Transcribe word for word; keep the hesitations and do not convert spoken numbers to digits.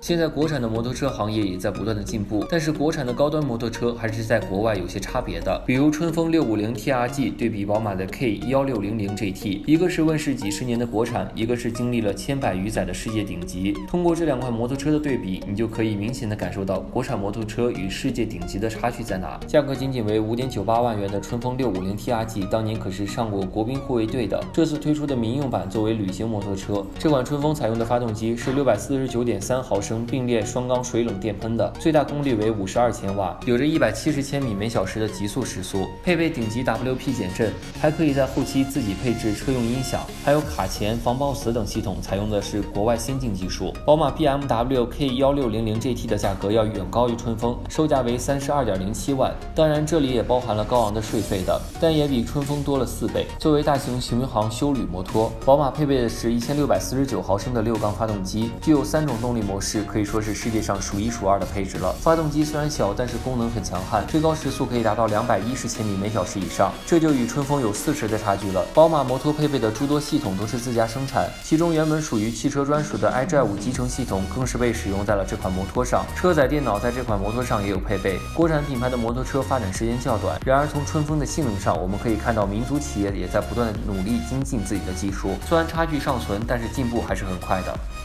现在国产的摩托车行业也在不断的进步，但是国产的高端摩托车还是在国外有些差别的。比如春风六五零 T R G 对比宝马的 K 一六零零 G T， 一个是问世几十年的国产，一个是经历了千百余载的世界顶级。通过这两款摩托车的对比，你就可以明显的感受到国产摩托车与世界顶级的差距在哪。价格仅仅为 五点九八万元的春风六五零 T R G， 当年可是上过国宾护卫队的。这次推出的民用版作为旅行摩托车，这款春风采用的发动机是六百四十九点三毫升并列双缸水冷电喷的，最大功率为五十二千瓦，有着一百七十千米每小时的极速时速，配备顶级 W P 减震，还可以在后期自己配置车用音响，还有卡钳、防抱死等系统，采用的是国外先进技术。宝马 B M W K 一六零零 G T 的价格要远高于春风，售价为三十二点零七万，当然这里也包含了高昂的税费的，但也比春风多了四倍。作为大型巡航休旅摩托，宝马配备的是一千六百四十九毫升的六缸发动机，具有三种动力模式，可以说是世界上数一数二的配置了。发动机虽然小，但是功能很强悍，最高时速可以达到两百一十千米每小时以上，这就与春风有四十的差距了。宝马摩托配备的诸多系统都是自家生产，其中原本属于汽车专属的 iDrive 集成系统更是被使用在了这款摩托上，车载电脑在这款摩托上也有配备。国产品牌的摩托车发展时间较短，然而从春风的性能上，我们可以看到民族企业也在不断的努力精进自己的技术，虽然差距尚存，但是进步还是很快的。